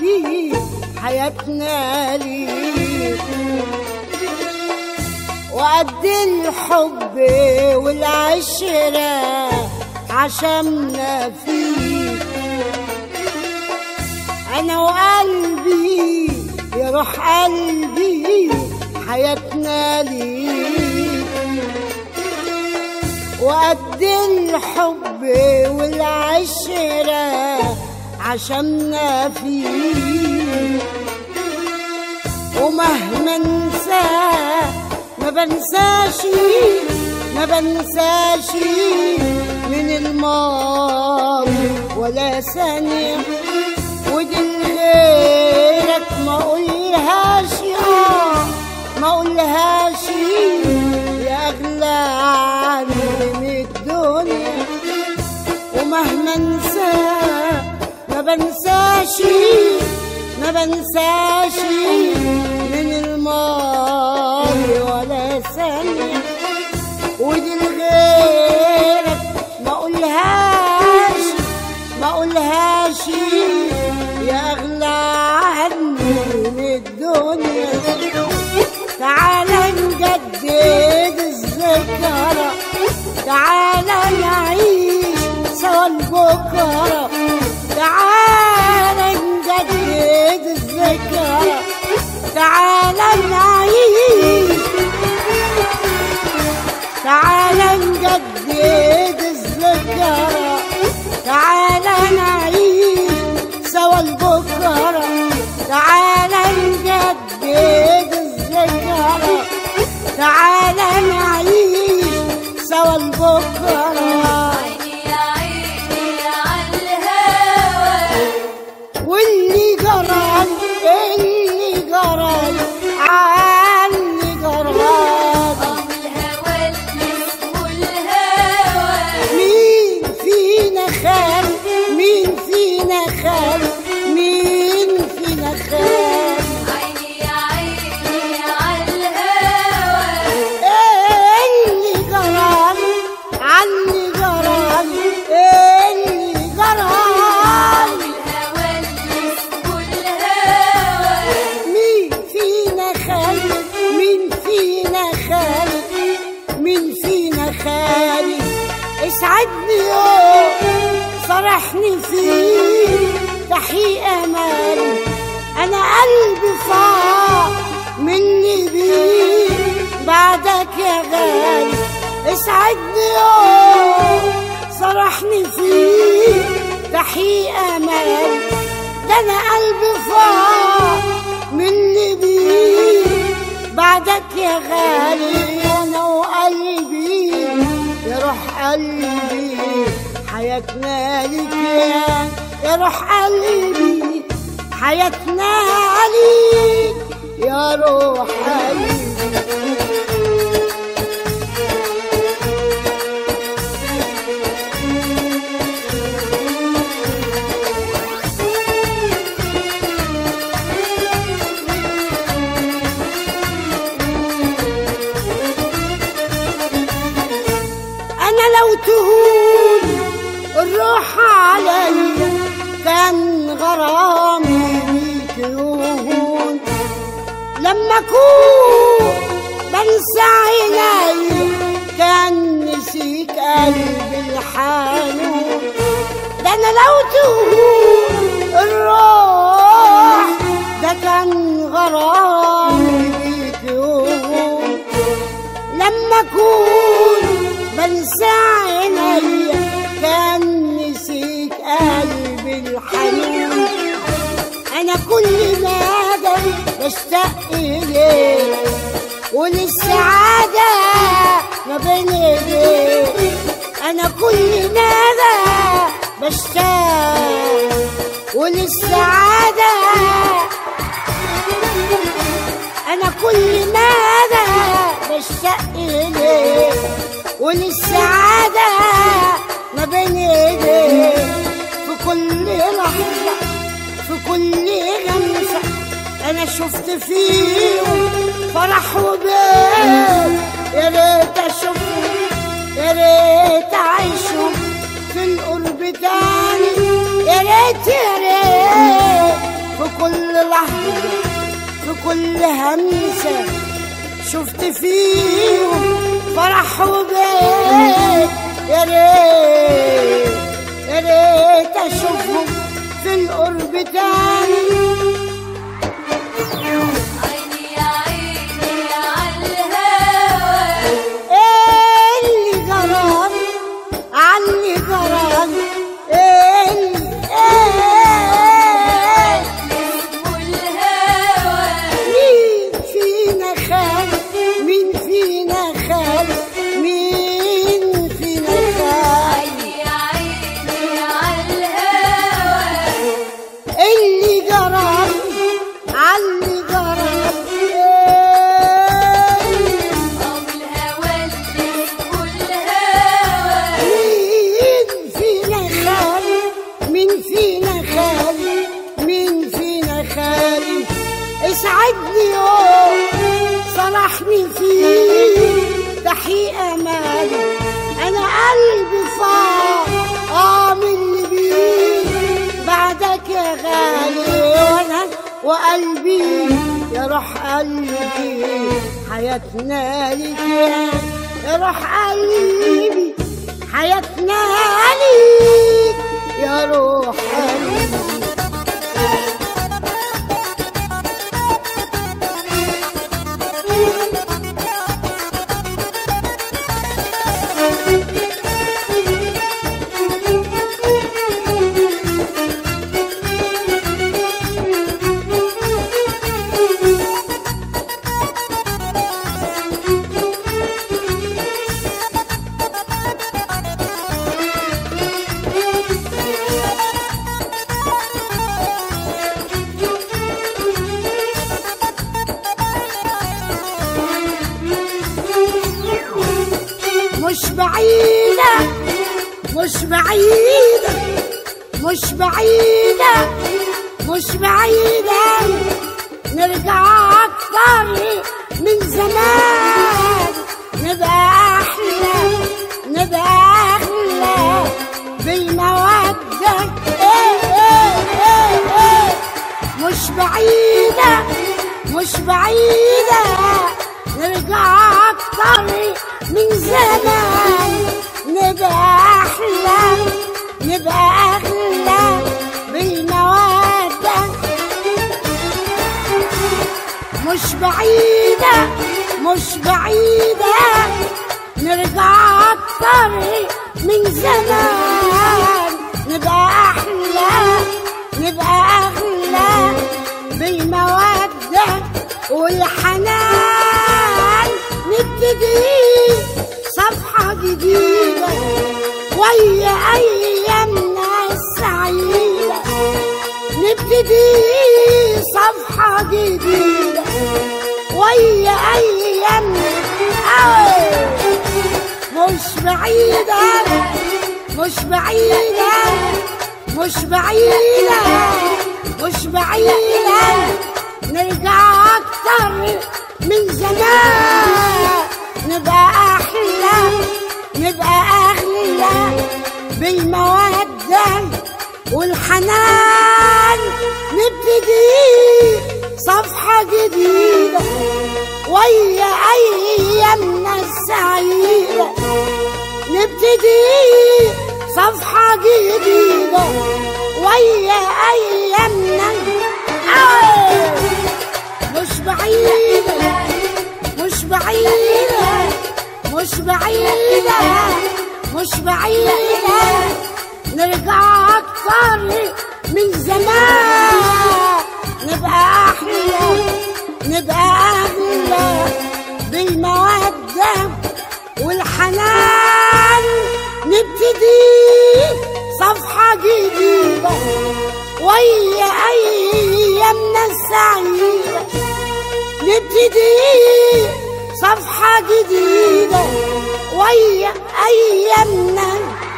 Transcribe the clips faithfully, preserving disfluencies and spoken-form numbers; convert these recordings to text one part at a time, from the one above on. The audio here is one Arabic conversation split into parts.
قلبي حياتنا ليك، وقد الحب والعشرة عشمنا فيك. أنا وقلبي يا روح قلبي حياتنا ليك، وقد الحب والعشرة عشمنا فيك. ومهما انسى ما بنساش ما بنساش من الماضي ولا ثانية، ودي غيرك ما اقولهاش اه ما اقولهاش يا اغلى عني من الدنيا. ومهما انسى ما بنساش ما بنساش من الماضي ولا ثانية، ودي لغيرك ما اقولهاش ما اقولهاش يا اغلى عني من الدنيا. تعالى نجدد الذكرى، تعالى نعيش سوا لبكرة، تعالى نجدد الذكرى، تعالى نعيش تعالى نجدد الذكرى، تعالى نعيش سوا لبكرة، تعالى نجدد الذكرى، تعالى نعيش سوا لبكرة. واللي جرى اللي جرى عني جرى الهوى اللي اسمه الهوى. مين فينا خان مين فينا خان مين فينا خان عيني يا عيني على الهوى. اللي جرى عني جرى اللي جرى اسعدني يوم فرحني فيه تحقيق امالي. انا قلبي فاق مني بيه بعدك يا غالي. اسعدني يوم فرحني فيه تحقيق امالي. ده انا قلبي فاق مني بيه بعدك يا غالي. انا وقلبي يا روح قلبي حياتنا ليك يا يا روح قلبي حياتنا عليك يا روح قلبي. لو تهون الروح علي كان غرامي بيك يهون. لما اكون بنسى عيني كان نسيك قلبي الحنون. ده انا لو تهون الروح ده كان غرامي بيك يهون. لما اكون بنسى عيني كان نسيك قلبي الحنون. انا كل مدى بشتاق اليك وللسعادة ما بين ايديك. انا كل مدى بشتاق وللسعادة، انا كل مدى بشتاق اليك وللسعادة ما بين ايديك. في كل لحظة في كل غمسة انا شفت فيهم فرح وبيت. يا ريت اشوفهم يا ريت اعيشهم في القرب تاني. يا ريت يا ريت في لحظة في كل همسة شفت فيهم فرح وبيت. يا ريت يا ريت اشوفهم في القرب تاني. عيني يا عيني عالهوى ايه اللي جرى عني جرى ايه ايه اسمه الهوى. مين فينا خان مين فينا خان مين فينا خان. عيني يا عيني عالهوى اللي جرى عني جرى قام الهوى اللي اسمه الهوى. مين فينا خان مين فينا خان مين فينا خان. اسعدني يوم صلحني فيه تحقيق امالي. انا قلبي فاض اه من اللي بيه بعدك يا غالي. وانا وقلبي يا روح قلبي حياتنا ليك يا روح قلبي حياتنا ليك يا روح قلبي. مش بعيدة مش بعيدة مش بعيدة مش بعيدة نرجع أكتر من زمان. نبقى أحلى نبقى أغلى بالمودة. إيه إيه إيه إيه مش بعيدة مش بعيدة نرجع أكتر من زمان. نبقى أحلى نبقى أغلى بالمودة. مش بعيدة مش بعيدة نرجع أكتر من زمان. نبقى أحلى نبقى أغلى بالمودة والحنان. نبتدي صفحة جديدة ويا أيامنا السعيدة. نبتدي صفحة جديدة ويا أيامنا. مش بعيدة مش بعيدة مش بعيدة مش بعيدة نرجع أكتر من زمان. نبقى أحلى نبقى أغلى بالمودة والحنان. نبتدي صفحة جديدة ويا أيامنا السعيدة. نبتدي صفحة جديدة ويا أيامنا. مش بعيدة مش بعيدة مش بعيدة مش بعيدة نرجع أكتر من زمان. نبقى أحلى نبقى أغلى بالمودة والحنان. نبتدي صفحة جديدة ويا أيامنا السعيدة. نبتدي صفحة جديدة ويا أيامنا.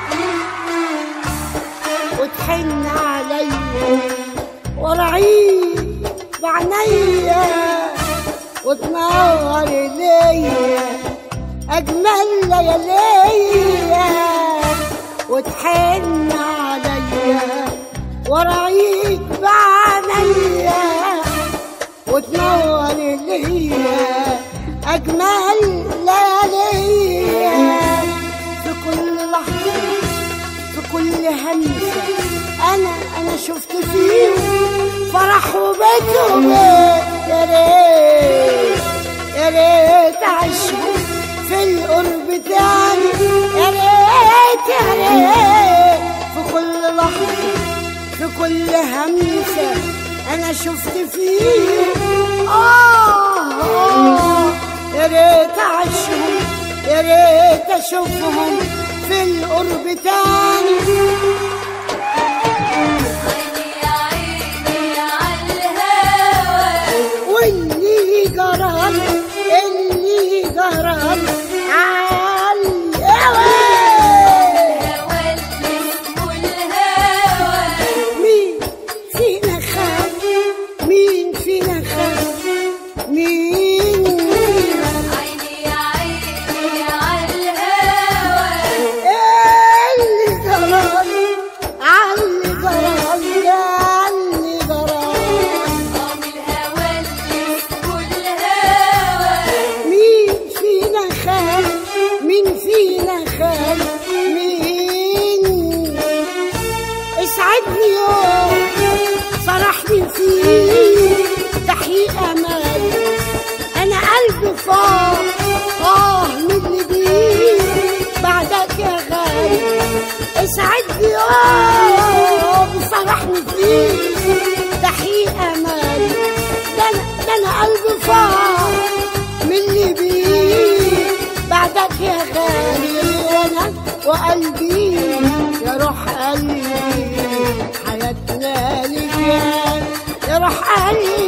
وتحن عليا وارعيك بعنيا وتنور ليا أجمل لياليا. وتحن عليا وارعيك بعنيا وتنور اللي هي أجمل لياليها. في كل لحظة في كل همسة أنا أنا شفت فيه فرح وبيت وبيت. يا ريت يا ريت أعيشهم في القرب تاني. يا ريت يا ريت في كل لحظة في كل همسة أنا شفت فيه آه آه. يا ريت أعيشهم يا ريت أشوفهم في القرب تاني. عيني يا عيني عالهوى واللي جرى اللي جرى عالهوى. الهوى اللي اسمه الهوى مين فينا خان مين فينا خان مين عيني يا عيني عالهوى اللي جرى عاللي جرى عاللي جرى. قام الهوى اللي اسمه الهوى مين فينا خان مين فينا خان مين اسعدني يوم فرحني فيه تحقيق امال. انا قلبي فاض اه من اللي بيه بعدك يا غالي. اسعدني يوم فرحني فيه تحقيق امال. ده انا ده انا قلبي فاض من اللي بيه بعدك يا غالي. وانا وقلبي يا روح قلبي حياتنا لجان. يا روح قلبي